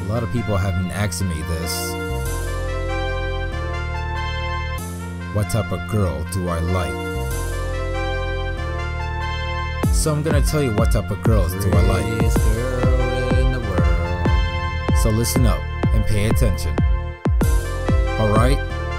lot of people have been asking me this. What type of girl do I like? So I'm gonna tell you what type of girls do I like. Prettiest girl in the world. So listen up and pay attention. Alright?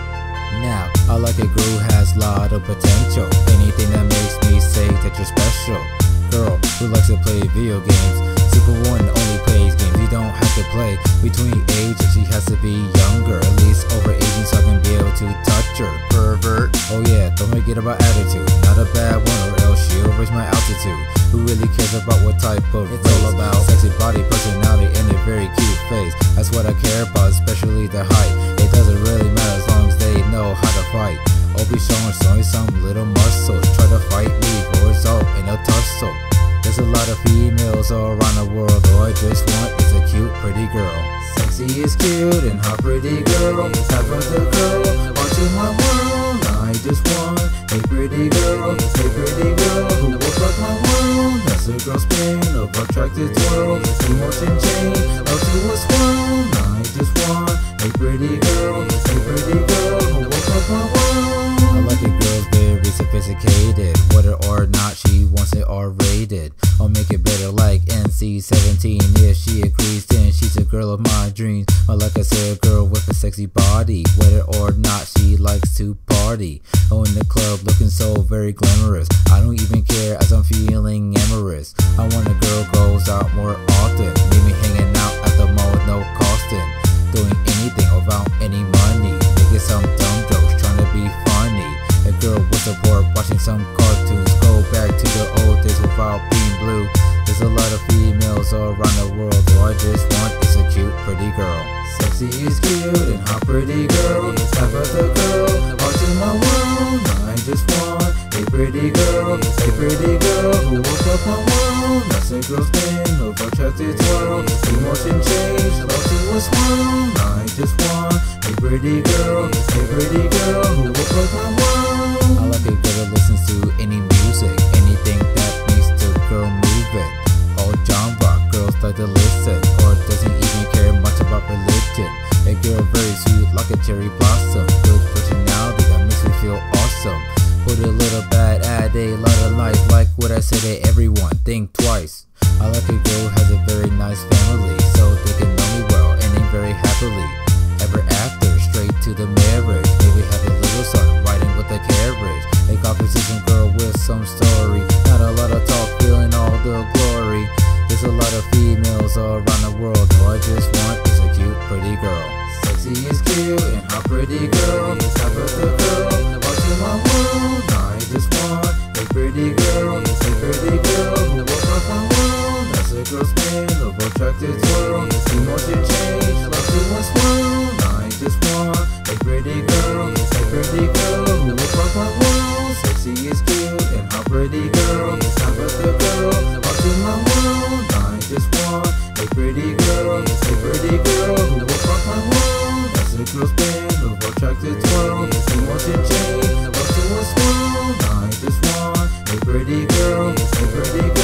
Now, I like a girl who has a lot of potential. Anything that makes me say that you're special. Girl who likes to play video games. Super one only plays games. You don't have to play between ages. She has to be younger, at least over 18, so I can be able to touch her. Pervert. Oh yeah, don't forget about attitude. Not a bad one, or else she'll raise my altitude. Who really cares about what type of It's race? all about sexy body, personality, and a very cute face. That's what I care about, especially the height. It doesn't really matter as long as they know how to fight. Or be showing some little muscles. Try to fight me for result in a tussle. There's a lot of females all around the world. All I just want is a cute, pretty girl. Sexy is cute and hot, pretty girl. Type of the girl watching my world. I just want a pretty girl, who will rock my world. That's a girl spin of attractive twirl. Emotion change, love to a swirl. I just want a pretty girl, who will rock my world. I like a girl's very sophisticated. Whether or not she wants it R-rated, I'll make it better like NC-17. If she agrees, then she's a girl of my dreams. Or like I said, a girl with a sexy body. Whether or not she likes to party. Oh, in the club looking so very glamorous. I don't even care as I'm feeling amorous. I want a girl goes out more often. Leave me hanging out at the mall with no costing. Doing anything without any money. Making some dumb jokes, trying to be funny. A girl with a board watching some cartoons. Go back to the old days without being blue. There's a lot of females all around the world. All I just want is a cute, pretty girl. Sexy is cute and hot, pretty girl. Type of the girl watching my world. I just want a pretty girl, who will fuck my world. That's a girl spin of attractive twirl. Emotion change, love to a swirl. I just want a pretty girl, who will fuck my world. I like a girl that listens to any music, anything that makes the girl move it. All genre girls like to listen, or doesn't even care much about religion. A girl very sweet like a cherry blossom. Good personality that makes me feel awesome. Put a little bad at a lot of life, like what I say to everyone, think twice. I like a girl who has a very nice family, so they can know me well and live very happily. Ever after, straight to the marriage. Maybe have a little son riding with a carriage. A composition girl with some story. Not a lot of talk, feeling all the glory. There's a lot of females all around the world. All I just want is a cute, pretty girl. Sexy is cute and hot, pretty girl. Type of the girl watching my world. I just want a pretty girl, who will rock my world. That's a girl spin of attractive twirl. Emotion change, love to a swirl. I just want a pretty girl, who will rock my world. Sexy is cute and hot, pretty girl. Type of the girl watching my world. I just want a pretty girl, who will rock my world. That's a girl spin of attractive twirl. Emotion change, love to a swirl. I just want a pretty girl,